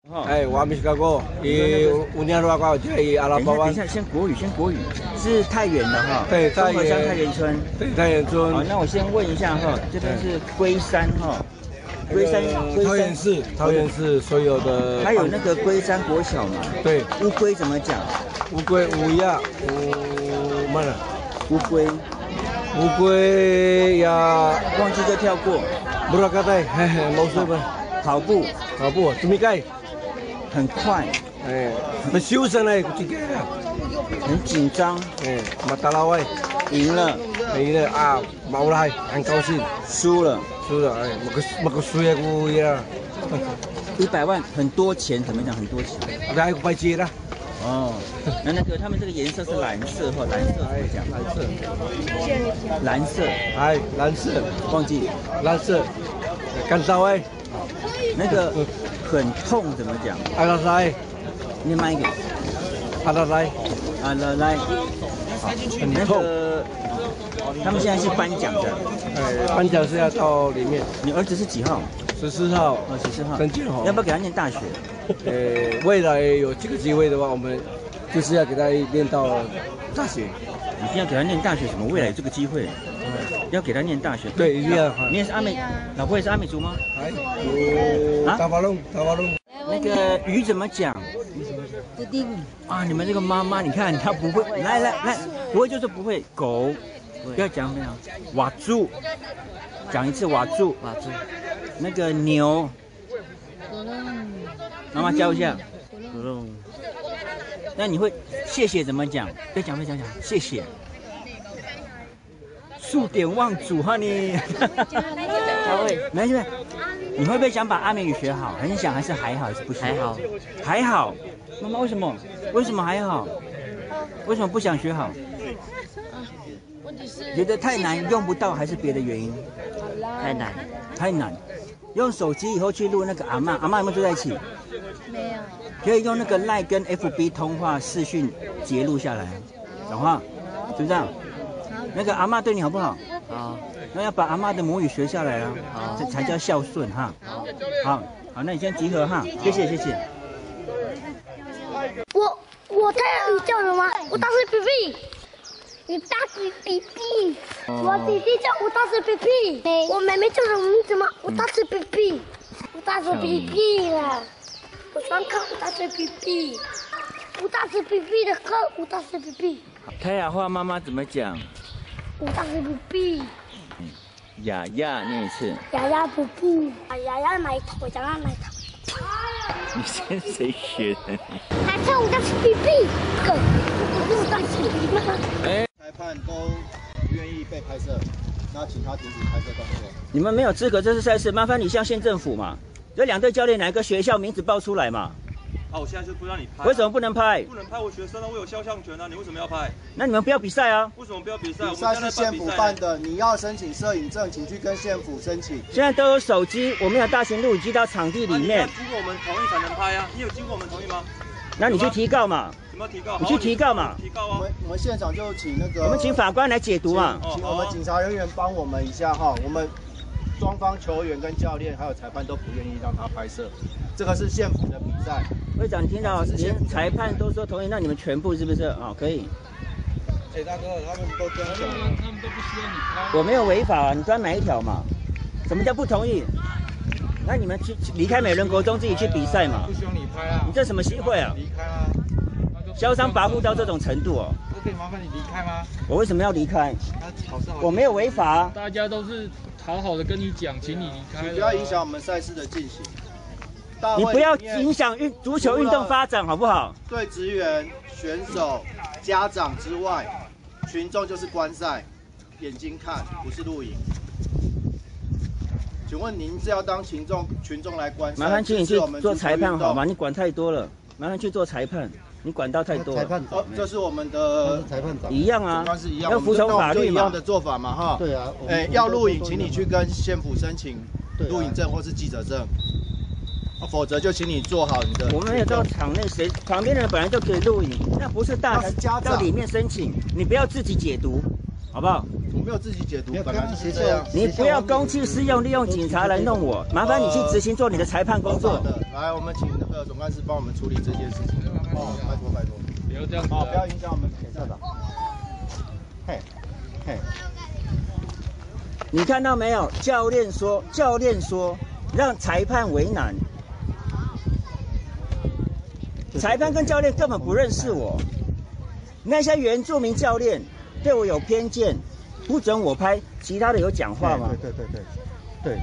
哎，我还没去过，5年多过，就阿拉伯湾。 等一下，先国语，是太原的哈。 对，太原乡太原村。 对，太原村。 好，那我先问一下哈，这边是龟山哈。 桃园市所有的。 还有那个龟山国小嘛。 对。 乌龟怎么讲？ 乌龟乌鸦慢了。 乌龟呀，忘记就跳过。 不知道该嘿嘿，没事吧？ 跑步， 怎么改？ 很快， 哎，很修身嘞，这个很紧张， 哎，马达拉威赢了啊，冇来，很高兴， 输了， 哎，冇个输也不一样 ，100万很多钱，怎么讲很多钱？ 还有白接了。 哦，那个他们这个颜色是蓝色或蓝色怎么讲？ 蓝色， 忘记蓝色，干燥哎。 那个很痛怎么讲？ 阿拉来， 你慢一点。 阿拉来， 很痛。他们现在是颁奖的， 颁奖是要到里面。 你儿子是几号 ？14号。 哦，14号。 曾建宏。 要不要给他念大学？ 未来有这个机会的话，我们就是要给他念到大学。 一定要给他念大学？什么？未来有这个机会？要给他念大学。 对，一定要。 你也是阿美，老婆也是阿美族吗？ 大巴龙。 那个鱼怎么讲？ 不定啊！你们这个妈妈，你看她不会，来，不会就是不会。狗，不要讲没有。瓦猪，讲一次瓦猪。那个牛，妈妈教一下。那你会谢谢怎么讲？别讲，谢谢。数典忘祖哈你。没事。你会不会想把阿美语学好？很想还是还好还是不想？还好。妈妈为什么还好？为什么不想学好？觉得太难用不到还是别的原因？太难。用手机以后去录那个阿嬷有没有住在一起？ 没有。 可以用那个 LINE 跟 FB 通话视讯截录下来，讲话，是不是这样？那个阿嬷对你好不好？好。那要把阿嬷的母语学下来啊，这才叫孝顺哈。好，那你先集合哈，谢谢。 我太阳你叫什么？我当时皮皮，你大是皮皮。我弟弟叫我大是皮皮，我妹妹叫什么名字吗？我大是皮皮，我大是皮皮了。我喜欢看我大是皮皮，我大是皮皮的歌，我大是皮皮。 泰雅话妈妈怎么讲？ 我大是皮皮。 雅雅念一次。 雅雅不不，雅雅奶头，雅雅奶头。 你跟谁学的你？ 还唱我大是皮皮，我大是皮皮吗？ 裁判都不愿意被拍摄，那请他停止拍摄动作。 你们没有资格这次赛事，麻烦你向县政府嘛，这2队教练哪个学校名字报出来嘛？ 啊，我现在就不让你拍。 为什么不能拍？ 不能拍我学生啊，我有肖像权啊，你为什么要拍？ 那你们不要比赛啊？ 为什么不要比赛？ 比赛是县府办的，你要申请摄影证，请去跟县府申请。 现在都有手机，我们有大型录影机到场地里面。 经过我们同意才能拍啊，你有经过我们同意吗？ 那你去提告嘛。 什么提告？ 你去提告嘛。 提告啊！ 我们现场就请那个， 我们请法官来解读嘛。 请我们警察人员帮我们一下哈，我们双方球员跟教练还有裁判都不愿意让他拍摄，这个是县府的比赛。会长，你听到连裁判都说同意，那你们全部是不是啊？可以。 大哥，他们都这样讲， 他们都不希望你拍。 我没有违法啊，你钻哪一条嘛？什么叫不同意？那你们去离开美伦国中自己去比赛嘛？ 不希望你拍啊！ 你这什么协会啊？ 离开啊！ 嚣张跋扈到这种程度哦！ 我可以麻烦你离开吗？ 我为什么要离开？我没有违法啊！ 大家都是好好的跟你讲，请你离开。 你不要影响我们赛事的进行。 你不要影响足球运动发展，好不好？ 对职员、选手、家长之外，群众就是观赛，眼睛看，不是录影。请问您是要当群众来观赛？ 麻烦请你去做裁判好吗？你管太多了，麻烦去做裁判，你管到太多了。 裁判长，这是我们的裁判长， 一样啊， 是一样， 要服从法律嘛。 一样的做法嘛，哈。 对啊。 要录影，请你去跟县府申请录影证或是记者证。否则就请你做好你的。 我们没有到场内，谁旁边的人本来就可以录影，那不是大到里面申请，你不要自己解读，好不好？ 我没有自己解读，本来就是这样。 你不要公器私用，利用警察来弄我，麻烦你去执行做你的裁判工作。 来，我们请那个总干事帮我们处理这件事情。哦，拜托拜托。 不要这样子好，不要影响我们铁校长。嘿，嘿。 你看到没有？教练说让裁判为难。裁判跟教练根本不认识我。那些原住民教练对我有偏见，不准我拍。其他的有讲话吗？ 对。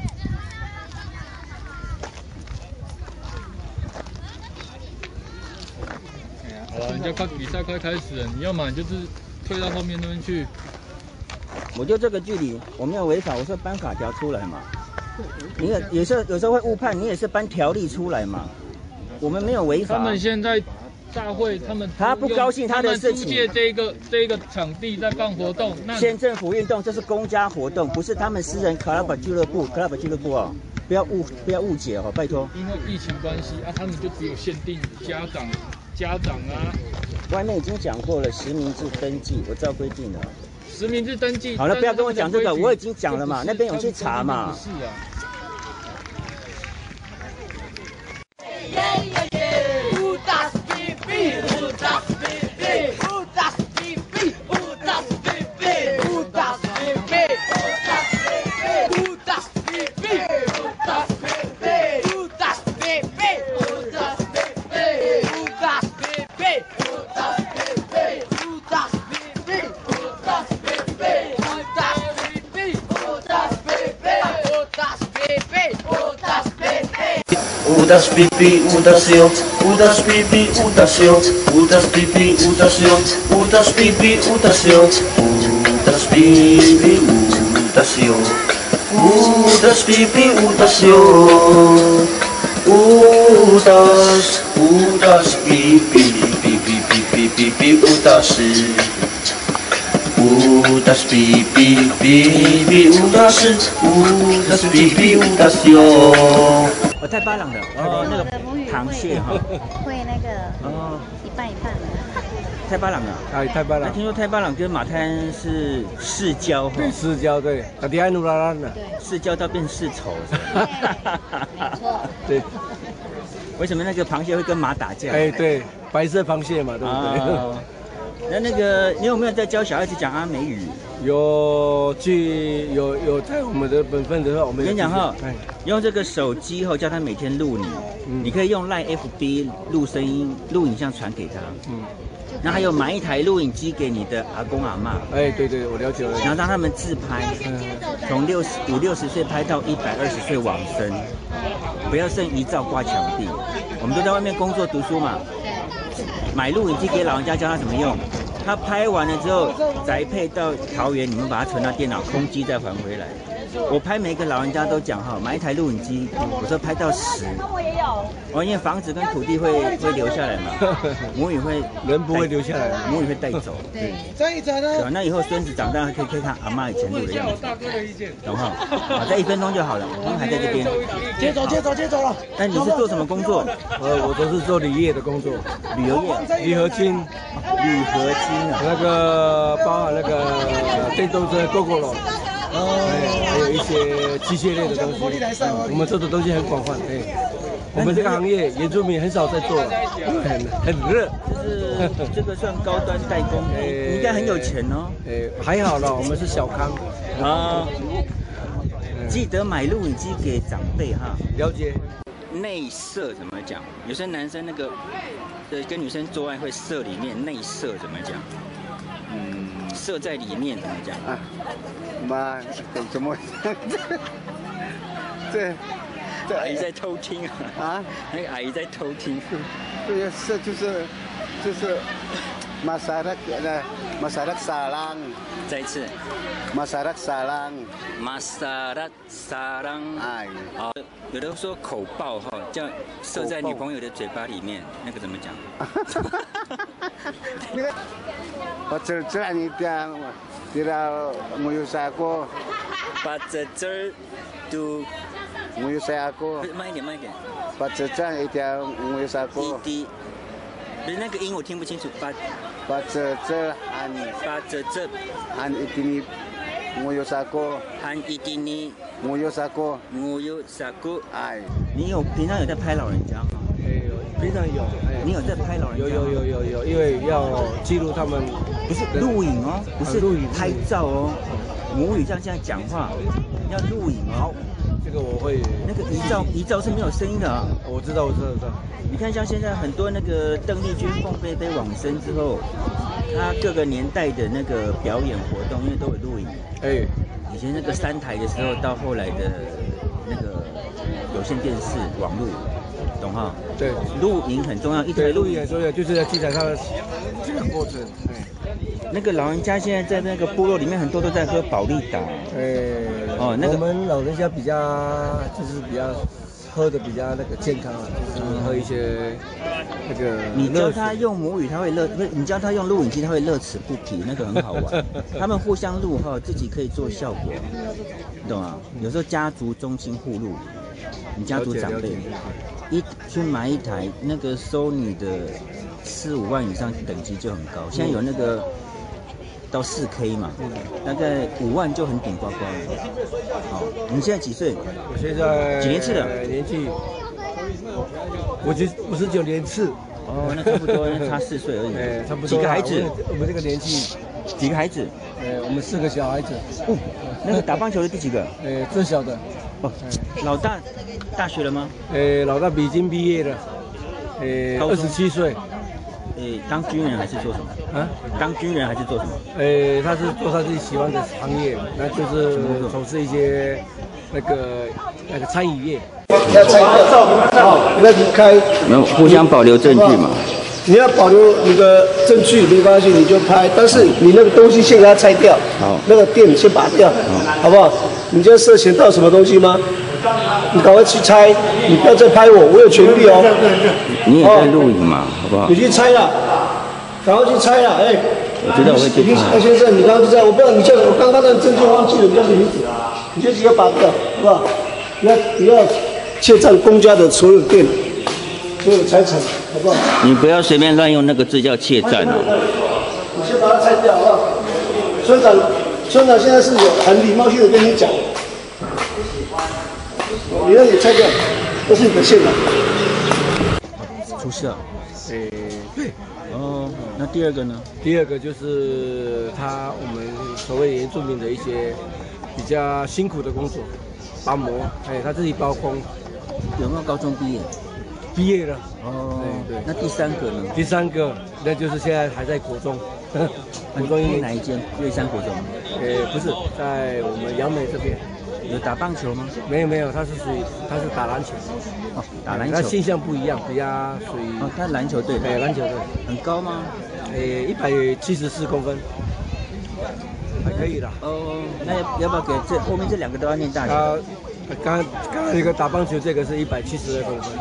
好了，人家比赛快开始了，你要么你就是退到后面那边去。 我就这个距离，我没有违法，我是搬法条出来嘛。你也有时候会误判，你也是搬条例出来嘛。我们没有违法。 他们现在大会，他不高兴他的事情。 租借这个场地在办活动，那县政府运动这是公家活动，不是他们私人 club 俱乐部哦，不要误解哦，拜托。 因为疫情关系啊，他们就只有限定家长啊。 外面已经讲过了，实名制登记，我照规定了。 实名制登记。 好了，不要跟我讲这个，我已经讲了嘛，那边有去查嘛。 是啊。 Udas pipi, udas yo, udas pipi, udas yo, udas pipi, udas yo, udas pipi, udas yo, udas pipi, udas yo, udas pipi, udas yo, udas pipi, pipi, pipi, pipi, udas. Udas pipi, pipi, udas pipi, udas yo。 我太巴朗的哦，那个螃蟹哈， 会那个一半一半的。 太巴朗了， 太巴朗。 听说太巴朗跟马滩是世交哈， 世交对，他底下努拉拉的， 世交到变世仇， 没错。 对。 为什么那个螃蟹会跟马打架？ 哎，对，白色螃蟹嘛，对不对？ 那个，你有没有在教小孩子讲阿美语？ 有在我们的本分的话，我们跟你讲哈，用这个手机后叫他每天录你，你可以用 LINE FB 录声音、录影像传给他。那还有买一台录影机给你的阿公阿嬷。 哎，对，我了解了。 然后让他们自拍，从50、60岁拍到120岁往生，不要剩遗照挂墙壁。我们都在外面工作读书嘛。买录影机给老人家，教他怎么用。他拍完了之后，宅配到桃园，你们把它存到电脑，空机再还回来。我拍每个老人家都讲哈，买一台录影机，我说拍到10。因为房子跟土地会留下来嘛，母语会人不会留下来， 母语会带走。对，对吧？那以后孙子长大可以看阿嬷以前录的样子。懂哈？好，再1分钟就好了，我们还在这边。 接走了。 那你是做什么工作？ 我都是做旅业的工作， 旅游业， 铝合金啊，那个包含那个电动车 GoGo 还有一些机械类的东西，我们做的东西很广泛。我们这个行业原住民很少在做，很热。 就是这个算高端代工，你应该很有钱哦。 还好啦，我们是小康啊。记得买录影机给长辈哈。 了解。 内射怎么讲？有些男生那个跟女生做爱会射里面，内射怎么讲？射在里面怎么讲？ 妈，怎么？这阿姨在偷听啊！那个阿姨在偷听。 对，是就是masyarakat sarang。 再一次。 masyarakat sarang。哎。好，有的说口爆哈，叫射在女朋友的嘴巴里面，那个怎么讲 ？Pacer ini tidak nguyus aku. Pacer tu nguyus aku. 慢一点。 Pacer itu nguyus aku. 不是那个音我听不清楚。 Pacer han itini nguyus aku. Han itini nguyus aku. 哎，你平常有在拍老人家吗？ 常有。 你有在拍老人家？ 有，因为要记录他们， 不是录影哦，不是录影，拍照哦。母语像现在讲话，要录影哦。 这个我会。 那个遗照是没有声音的啊。 我知道。 你看，像现在很多那个邓丽君、凤飞飞往生之后，他各个年代的那个表演活动，因为都有录影。以前那个3台的时候，到后来的那个有线电视、网络，懂哈？ 对， 录影很重要，一台录影很重要，就是要记载它的这个过程。 那个老人家现在在那个部落里面，很多都在喝保利达。那个我们老人家比较喝的比较那个健康啊，就是喝一些那个。 你教他用母语，他会乐；不是你教他用录影机，他会乐此不疲，那个很好玩。他们互相录哈，自己可以做效果，你懂吗？有时候家族中心互录，你家族长辈去买一台那个 Sony 的4、5万以上等级就很高，现在有那个。到4K 嘛，大概5万就很顶呱呱了。好，你现在几岁？ 我现在几年次的？ 年纪，59年次。 哦，那差不多，差4岁而已。 差不多。 几个孩子？ 我们这个年纪， 几个孩子？ 我们4个小孩子。 那个打棒球的第几个？ 最小的。 老大大学了吗？ 老大已经毕业了。27岁。 当军人还是做什么？啊？当军人还是做什么？ 他是做他自己喜欢的行业，那就是从事一些那个餐饮业。 要拆掉，好，那离开。 没有，互相保留证据嘛。 你要保留你的证据没关系，你就拍，但是你那个东西先给它拆掉。 好。 那个店先拔掉，好不好？你就涉嫌到什么东西吗？你赶快去拆，你不要再拍我，我有权利哦。 你也在录影嘛，好不好？ 你去拆了，赶快去拆了， 我知道我会去拍。先生，你刚刚就在，我不知道你叫我刚刚的证件忘记了，你叫什么名字？你就直接拔掉，好不好？不要窃占公家的所有店、所有财产，好不好？ 你不要随便乱用那个字叫窃占哦。 你先把它拆掉，好不好？村长现在是有很礼貌性的跟你讲。你让你拆掉，都是你的线了。 出事了。 对。 哦，那第二个呢？ 第二个就是我们所谓原住民的一些比较辛苦的工作，包膜，他自己包工。 有没有高中毕业？ 毕业了。 哦。 对。 那第3个呢？ 第3个，那就是现在还在国中。国中哪一间？瑞山国中。 不是，在我们杨梅这边。 有打棒球吗？ 没有，他是打篮球。 哦，打篮球。 他性向不一样，比较属于。 哦，他篮球队。 篮球队。 很高吗 ？174公分，还可以啦。 哦，那要不要给后面这2个都要念大学？ 刚刚那个打棒球这个是172公分。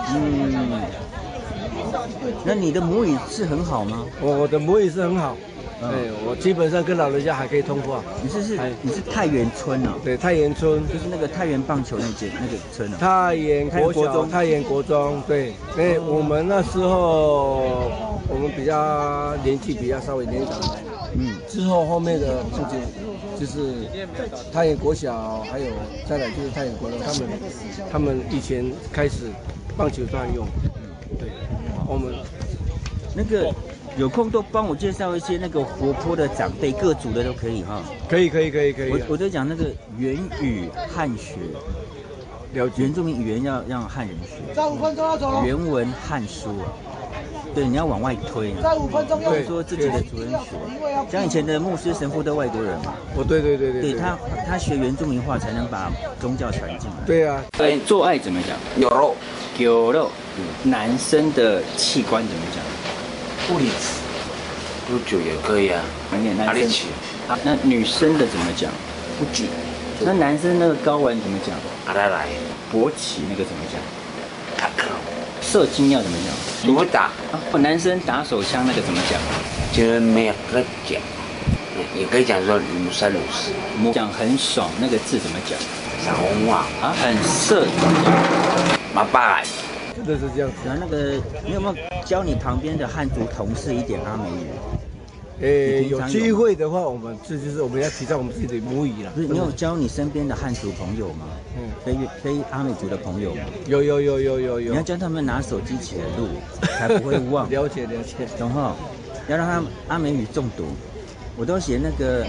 那你的母语是很好吗？ 我的母语是很好。我基本上跟老人家还可以通话。你是太原村啊？ 对，太原村就是那个太原棒球那个村啊。 太原国小、太原国中，对。我们那时候我们比较年纪比较稍微年长。之后面的就是太原国小，还有再来就是太原国中，他们以前开始棒球专用。对，我们那个。有空都帮我介绍一些那个活泼的长辈，各族的都可以哈。 可以。 我在讲那个原语汉学，原住民语言要让汉人学。 再5分钟要走。 原文汉书啊，对，你要往外推。 再5分钟要走。说自己的族人学，像以前的牧师神父都外国人嘛。 对。 对他学原住民话才能把宗教传进来。 对啊。 做爱怎么讲？有肉。男生的器官怎么讲？ 不理智，不久也可以啊。哪里去？ 那女生的怎么讲？不举。那男生那个睾丸怎么讲？ 阿拉来。 勃起那个怎么讲？打克。射精要怎么讲？ 怎么打？ 男生打手枪那个怎么讲？ 就是没有个讲，也可以讲说女生讲很爽那个字怎么讲？ 小红啊。 很色怎么讲？ 马拜。 真的是这样子。 然后那个，你有没有教你旁边的汉族同事一点阿美语？ 有机会的话，我们就是我们要提倡我们自己的母语了。 不是，你有教你身边的汉族朋友吗？非阿美族的朋友吗？ 有。 你要教他们拿手机起来录，才不会忘。 了解。 懂哈？要让他们阿美语中毒。我都写那个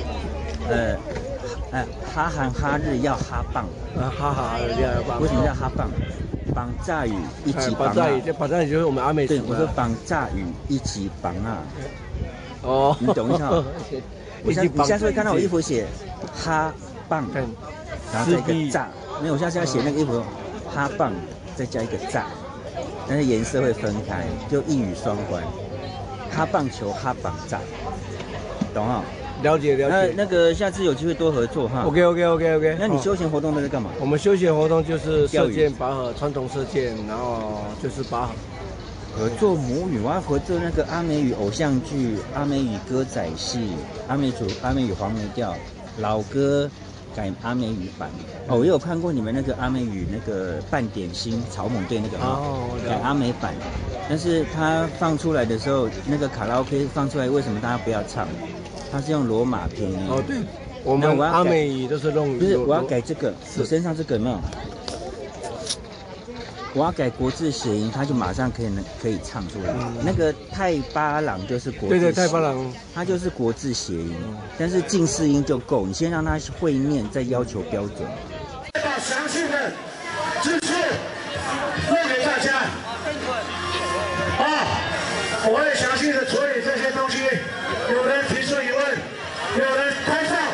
哈韩哈日要哈棒。 哈韩要棒。 为什么叫哈棒？绑炸语一起绑啊！ 绑炸语就是我们阿美族。 对，我说绑炸语一起绑啊。 哦， 你懂一下。你下次会看到我衣服写哈棒，然后再一个炸。没有，我下次要写那个衣服哈棒，再加一个炸，但是颜色会分开，就一语双关。哈棒球，哈棒炸，懂哈？ 了解。 那个下次有机会多合作哈。 OK。 那你休闲活动都在干嘛？ 我们休闲活动就是射箭、拔河，传统射箭，然后就是拔河。 合作母语，我要合作那个阿美语偶像剧、阿美语歌仔戏、阿美语黄梅调老歌改阿美语版。哦，我有看过你们那个阿美语那个半点心草蜢队那个改阿美版，但是它放出来的时候，那个卡拉 OK 放出来，为什么大家不要唱？它是用罗马拼音。 哦，对，我们阿美语都是用。 不是，我要改这个，我身上这个有没有？我要改国字谐音，它就马上可以唱出来。那个太巴朗就是国字， 对，太巴朗， 它就是国字谐音，但是近似音就够。你先让它会念，再要求标准。 把详细的资讯录给大家。我会详细的处理这些东西。有人提出疑问，有人拍照，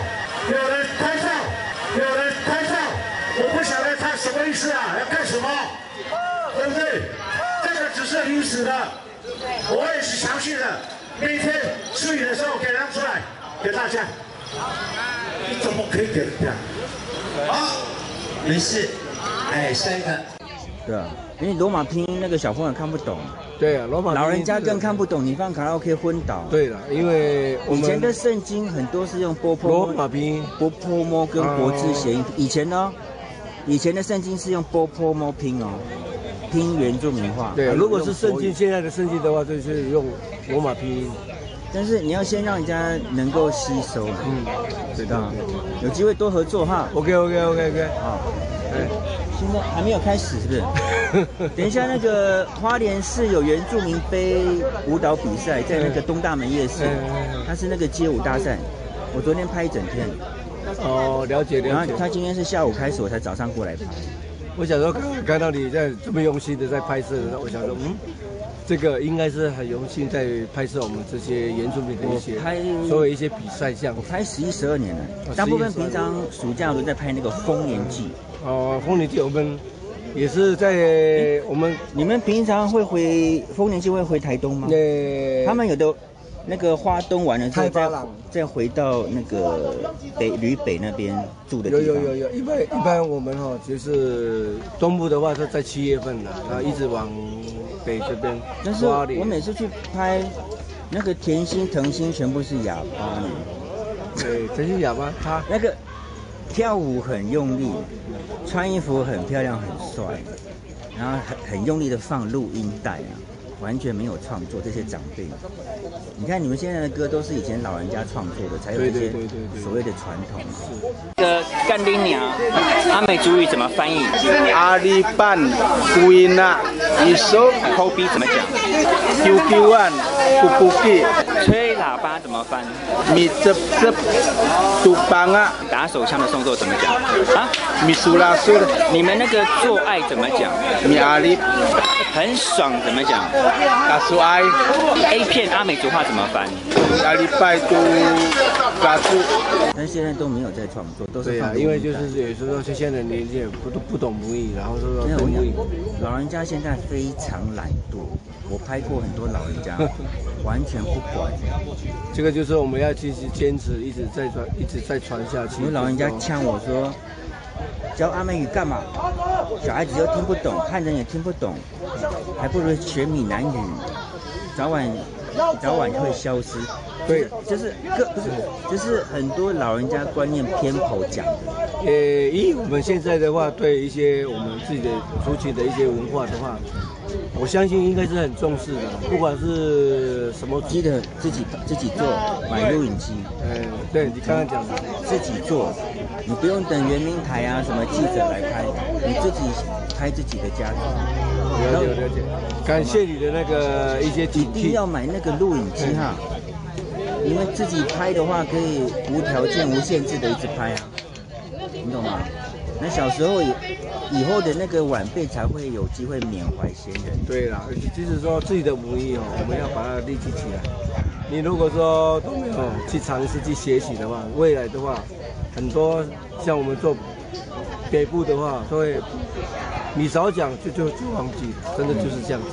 我不晓得他什么意思啊？要干什么？对不对？这个只是临时的，我也是详细的。明天处理的时候给他出来给大家。你怎么可以给人家？好，没事。下一个。 对啊，因为罗马拼音那个小朋友看不懂。 对啊，罗马老人家更看不懂，你放卡拉 OK 昏倒。 对了，因为以前的圣经很多是用罗马拼音、 波泼摸跟国字谐音。以前的圣经是用波泼摸拼哦，拼原住民话。 对，如果是圣经现在的圣经的话，就是用罗马拼音。 但是你要先让人家能够吸收。知道。有机会多合作哈。 OK。 好。现在还没有开始，是不是？等一下，那个花莲市有原住民杯舞蹈比赛，在那个东大门夜市，它是那个街舞大赛。我昨天拍一整天。 哦，了解。 然后他今天是下午开始，我才早上过来拍。 我想说，看到你在这么用心的在拍摄，我想说，这个应该是很用心在拍摄我们这些原住民的一些，所有一些比赛项目。 我拍11、12年了，大部分平常暑假我都在拍那个丰年祭。 丰年祭我们也是在你们平常会回丰年祭会回台东吗？他们有的那个花东完了之后再回到那个旅北那边住的地方。 有，一般我们就是东部的话是在7月份的，然后一直往北这边。 但是我每次去拍那个甜心、藤心全部是哑巴呢。 对，全是哑巴，他那个跳舞很用力，穿衣服很漂亮很帅，然后很用力的放录音带啊。完全没有创作，这些长辈，你看你们现在的歌都是以前老人家创作的，才有这些所谓的传统。这个干丁娘，阿美族语怎么翻译？ 阿里班贵纳一首抠鼻怎么讲 ？QQ an kukuki。 吹喇叭怎么翻？ 米泽泽杜邦啊。 打手枪的动作怎么讲？啊？ 米苏拉苏。 你们那个做爱怎么讲？ 米阿里。 很爽怎么讲？ 打苏爱。 A 片阿美族话怎么翻？ 阿里拜都打苏。 但现在都没有在创作，都是因为就是有时候现在的年轻人不懂母语，然后说母语。 老人家现在非常懒惰，我拍过很多老人家，完全不管。 这个就是我们要继续坚持，一直在传下去。 有老人家呛我说，教阿美语干嘛？小孩子又听不懂，汉人也听不懂，还不如学闽南语，早晚会消失。 对， 就是很多老人家观念偏颇讲的。 以我们现在的话，对一些我们自己的族群的一些文化的话， 我相信应该是很重视的，不管是什么。 记得自己做，买录影机。 对你刚刚讲的， 自己做，你不用等圆明台啊什么记者来拍，你自己拍自己的家庭。 了解。感谢你的那个一些警惕。 一定要买那个录影机哈，因为自己拍的话可以无条件、无限制的一直拍啊，你懂吗？那小时候以后的那个晚辈才会有机会缅怀先人。 对啦，即使说自己的母语我们要把它立起来。你如果说都没有去尝试去学习的话，未来的话，很多像我们做北部的话，都会你少讲就忘记了，真的就是这样子。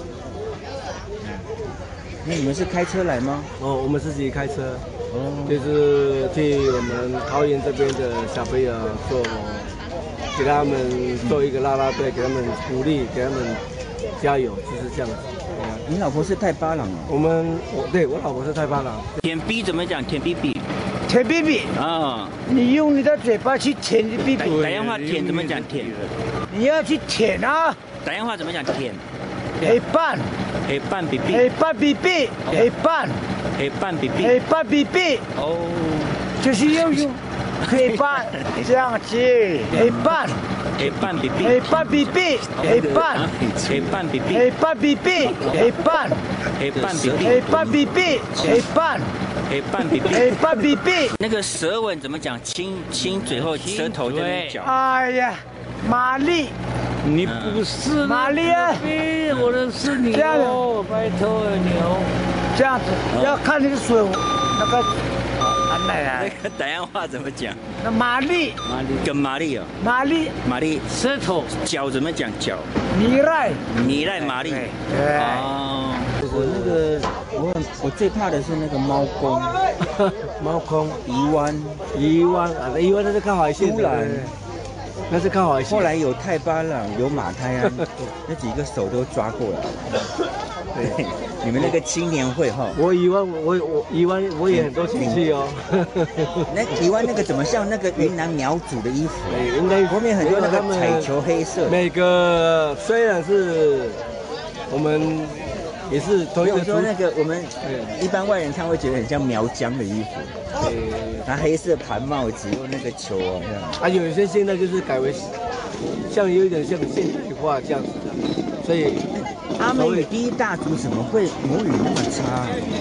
那你们是开车来吗？ 我们是自己开车，就是替我们桃园这边的小朋友给他们做一个啦啦队，给他们鼓励，给他们加油，就是这样子。 你老婆是太巴郎哦？对，我老婆是太巴郎。 舔逼怎么讲？舔逼逼。 舔逼逼啊！ 你用你的嘴巴去舔你逼逼。 打电话舔怎么讲？舔。 你要去舔啊！ 打电话怎么讲？舔。 黑半。 黑半逼逼。 黑半逼逼。黑半。 黑半逼逼。 黑半逼逼。 哦。 就是要用黑半这样子，黑半。 黑半逼逼， 黑半逼逼，黑半， 黑半逼逼， 黑半逼逼，黑半， 黑半逼逼， 黑半逼逼，黑半， 黑半逼逼， 黑半逼逼。 那个舌吻怎么讲？亲嘴后舌头在那嚼。 哎呀，玛丽， 你不是玛丽啊！ 我认识你哦，拜托你哦。 这样子要看那个水，那个。 那个打电话怎么讲？ 那玛丽， 跟玛丽哦。 玛丽， 舌头， 脚怎么讲？脚。 米赖玛丽。 哦。 我最怕的是那个猫公。 猫公。 宜湾那是靠海线的。那是靠海线。 后来有太巴朗，有马太安，那几个手都抓过来。对，你们那个青年会哈， 我宜湾我也很多亲戚哦。 那宜湾那个怎么像那个云南苗族的衣服？ 应该后面很多那个彩球黑色。 每个虽然是我们也是同一个。 说那个我们一般外人看会觉得很像苗疆的衣服，拿黑色盘帽子，用那个球啊这样。 啊，有一些现在就是改为像有一点像现代化这样子的，所以。 阿美语第一大族怎么会母语那么差？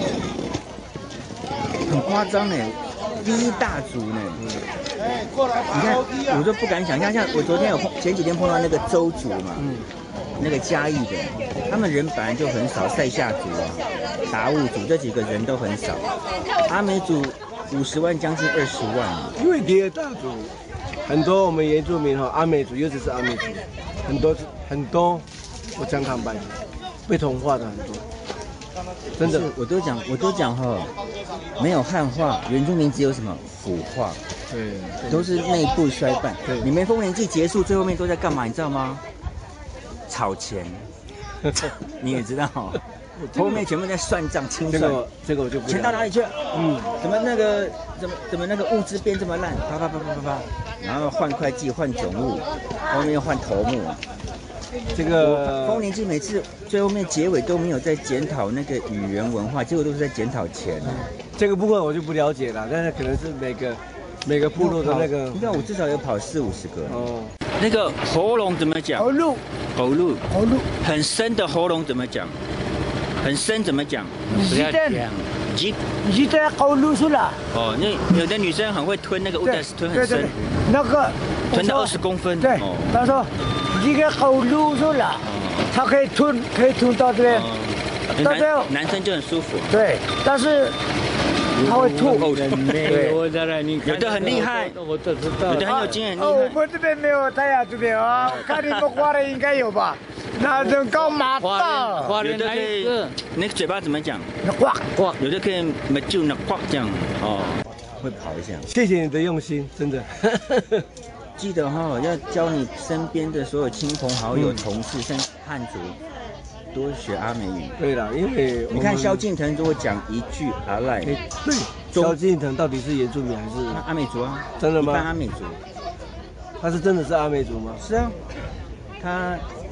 很夸张哎，第一大族呢？你看，我都不敢想象。像我前几天碰到那个周族嘛，那个嘉义的，他们人本来就很少，塞夏族啊、达悟族这几个人都很少。阿美族50万将近20万。 因为第二大族很多我们原住民阿美族，尤其是阿美族，很多。我讲坦白，被同化的很多，真的， 我都讲哈，没有汉化，原住民只有什么腐化， 对， 都是内部衰败。 对， 你们丰年祭结束最后面都在干嘛？你知道吗？炒钱，你也知道，后面全部在算账清算。 这个我就不。 钱到哪里去了？怎么那个物资变这么烂？啪，然后换会计，换总务，后面又换头目。 这个丰年祭每次最后面结尾都没有在检讨那个语言文化，结果都是在检讨钱。 这个部分我就不了解了，但是可能是每个部落的那个。 你看我至少有跑40-50个。 哦。 那个喉咙怎么讲？ 喉咙。 很深的喉咙怎么讲？很深怎么讲？ 不要讲。你在喉咙去了。 哦，那有的女生很会吞那个乌达斯，吞很深。 那个。 吞到20公分。 对。他说。一个喉咙出了，它可以吞到这边，到最后男生就很舒服。 对，但是他会吐。 对， 有的很厉害， 我都知道。 有的很有经验，很厉害。 我们这边没有太阳这边啊，我看你们花莲应该有吧？那人高马大。 花莲哪一个？ 那个嘴巴怎么讲？ 呱。 有的可以没就那呱这样。哦，会跑一下。 谢谢你的用心，真的。 记得哈，要教你身边的所有亲朋好友、同事，甚至汉族，多学阿美语。 对了，因为你看萧敬腾如果讲一句阿赖， 对，萧敬腾到底是原住民还是阿美族啊？ 真的吗？ 一般阿美族， 他是真的是阿美族吗？ 是啊，他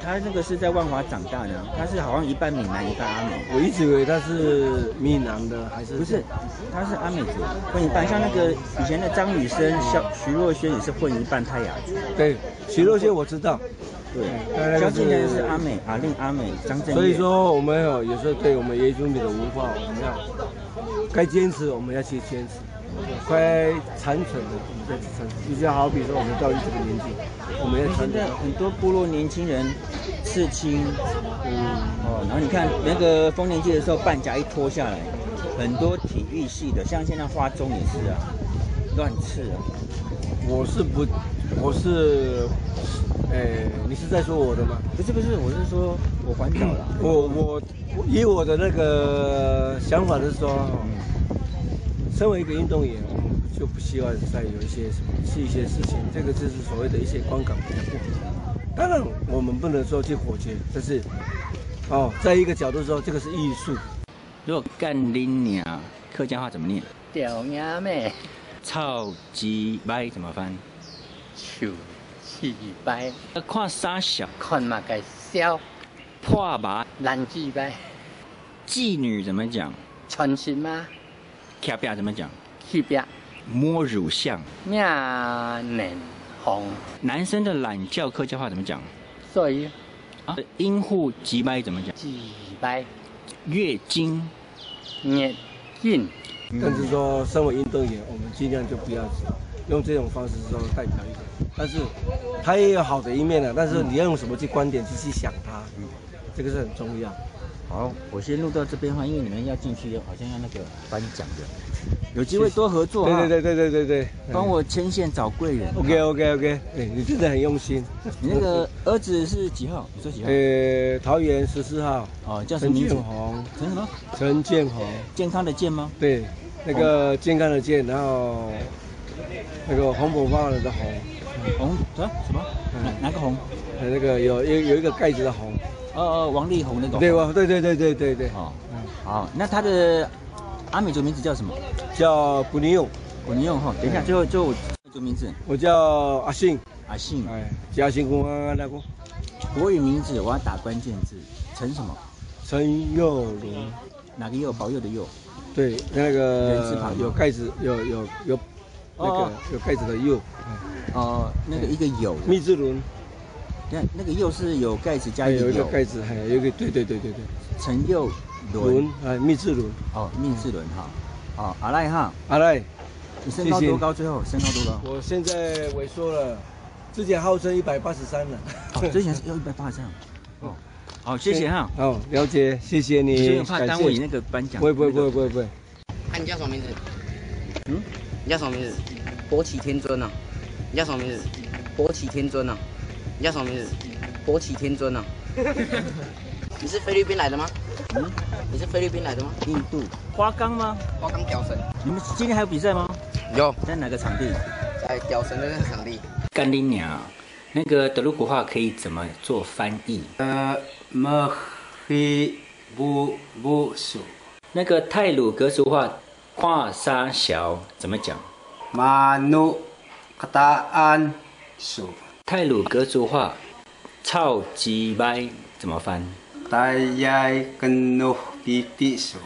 他那个是在万华长大的，他是好像一半闽南一半阿美。 我一直以为他是闽南的，还是不是？他是阿美族，混一半。像那个以前的张雨生、徐若瑄也是混一半泰雅族。 对，徐若瑄我知道。 对，萧敬腾是阿美，阿令阿美，张震岳。 所以说我们有时候对我们原住民的文化，我们要该坚持，我们要去坚持。该传承的，我们再去传承。就像好比说，我们到这个年纪，我们要传承。 现在很多部落年轻人刺青，然后你看那个丰年祭的时候，半甲一脱下来，很多体育系的，像现在花中也是啊，乱刺啊。 我是，你是在说我的吗？ 不是，我是说我环岛了。 我以我的那个想法是说。身为一个运动员，我们就不希望再有一些事情，这个就是所谓的一些观感比较不好。当然，我们不能说去火箭，但是，在一个角度说，这个是艺术。 如果干恁娘，客家话怎么念？ 屌娘妹。 臭鸡掰怎么翻？ 臭鸡掰。 看啥小？ 看嘛个小。 破麻。 烂鸡掰。 妓女怎么讲？ 穿心吗？ 贴表怎么讲？ 贴表。 摸乳像。 面脸红。 男生的懒觉客家话怎么讲？ 所以。 啊，阴户急掰怎么讲？ 急掰。 月经。 月经。 但是说，身为运动员，我们尽量就不要用这种方式说代表一个。但是，它也有好的一面的。但是你要用什么去观点去想它，这个是很重要。 好，我先录到这边哈，因为你们要进去，好像要那个颁奖的，有机会多合作哈。 对， 帮我牵线找贵人。 OK，你真的很用心。 你那个儿子是几号？你说几号？ 桃园14号。 哦，叫什么名字？ 陈建宏。 陈什么？ 陈建宏。 健康的健吗？ 对，那个健康的健，然后那个红火花的红。 红什么？哪个红？ 那个有一个盖子的红。 王力宏那种。 对，对。 好，那他的阿美族名字叫什么？ 叫古尼用。 古尼用哈。等一下，最后阿美族名字。 我叫阿信。 阿信。 叫阿信公啊那个。 国语名字我要打关键字，陈什么？ 陈佑伦。 哪个佑？保佑的佑。 对，那个有盖子，有那个有盖子的佑。 那个一个有。 密志伦。 看那个柚是有盖子加有一个盖子，还有一个对。 陈佑伦， 密志伦。 密志伦哈。阿赖哈。 阿赖， 你身高多高？最后身高多高？ 我现在萎缩了，之前号称183了。 之前是要183。好，谢谢哈。 了解，谢谢你。 怕耽误你那个颁奖。 不会。 你叫什么名字？你叫什么名字？博启天尊啊。你叫什么名字？博启天尊啊。你叫什么名字？博启天尊啊！你是菲律宾来的吗？你是菲律宾来的吗？ 印度。花岗吗？ 花岗屌神。 你们今天还有比赛吗？ 有。 在哪个场地？ 在屌神的那个场地。 干你娘！那个德鲁古话可以怎么做翻译？ 么黑不熟。 那个太鲁格族话跨沙小怎么讲？ 马努卡达安熟。 太鲁格族话，臭鸡掰怎么翻？ 大家跟努比比数。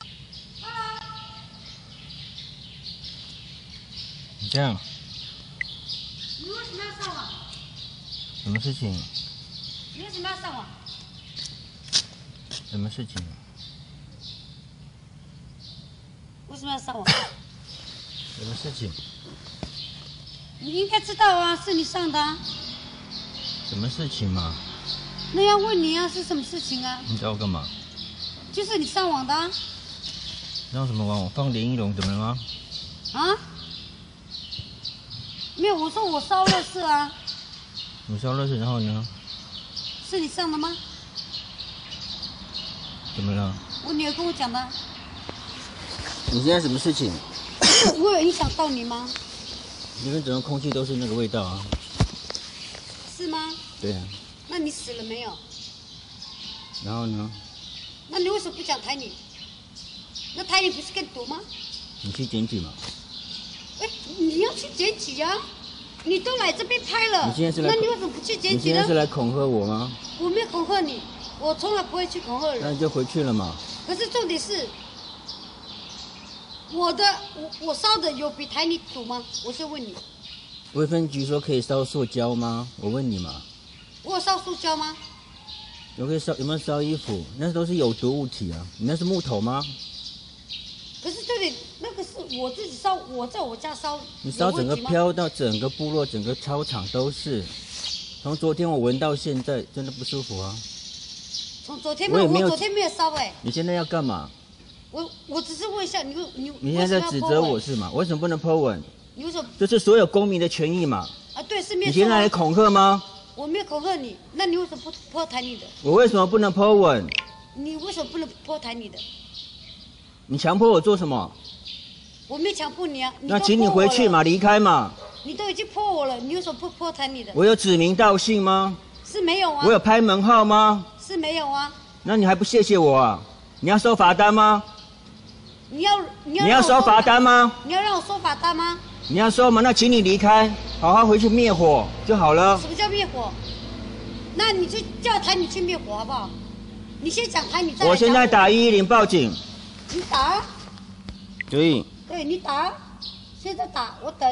你这样。 你为什么要上网？ 什么事情？ 你为什么要上网？ 什么事情？ 为什么要上网？ 什么事情？ 你应该知道啊，是你上的啊。 什么事情嘛？ 那要问你啊，是什么事情啊？ 你找我干嘛？ 就是你上网的啊。 上什么网？我放林依龙怎么了吗？ 啊？没有，我说我烧垃圾啊。 你烧垃圾，然后呢？ 是你上的吗？ 怎么了？ 我女儿跟我讲的。 你现在什么事情？ 我有影响到你吗？ 那边整个空气都是那个味道啊。 是吗？ 对啊。 那你死了没有？ 然后呢？ 那你为什么不讲台语？那台语不是更毒吗？ 你去检举嘛。 哎，你要去检举啊？ 你都来这边拍了， 你今天是来， 那你为什么不去检举呢？ 你今天是来恐吓我吗？ 我没有恐吓你，我从来不会去恐吓人。 那你就回去了嘛。 可是重点是，我烧的有比台泥土吗？我先问你。 卫生局说可以烧塑胶吗？我问你嘛。 我有烧塑胶吗？ 有没有烧衣服？那都是有毒物体啊！你那是木头吗？ 可是这里那个是我自己烧，我在我家烧。 你烧整个飘到整个部落、整个操场都是。从昨天我闻到现在，真的不舒服啊。 从昨天我昨天没有烧哎。 你现在要干嘛？ 我只是问一下你你现在在指责我是吗？为什么不能 po 文？ 你为什么？ 这是所有公民的权益嘛。 啊，对，是没有。 你现在来恐吓吗？ 我没有恐吓你，那你为什么不泼台你的？ 我为什么不能 po 文？ 你为什么不能泼台你的？ 你强迫我做什么？ 我没强迫你啊。 那请你回去嘛，离开嘛。 你都已经泼我了，你为什么不泼台你的？ 我有指名道姓吗？ 是没有啊。 我有拍门号吗？ 是没有啊。 那你还不谢谢我啊？你要收罚单吗？ 你要收罚单吗？ 你要让我收罚单吗？ 你要收吗？那请你离开，好好回去灭火就好了。 什么叫灭火？那你就叫台你去灭火好不好？你先讲台你再来讲我。 现在打110报警。 你打。 可以。 对，你打，现在打，我等。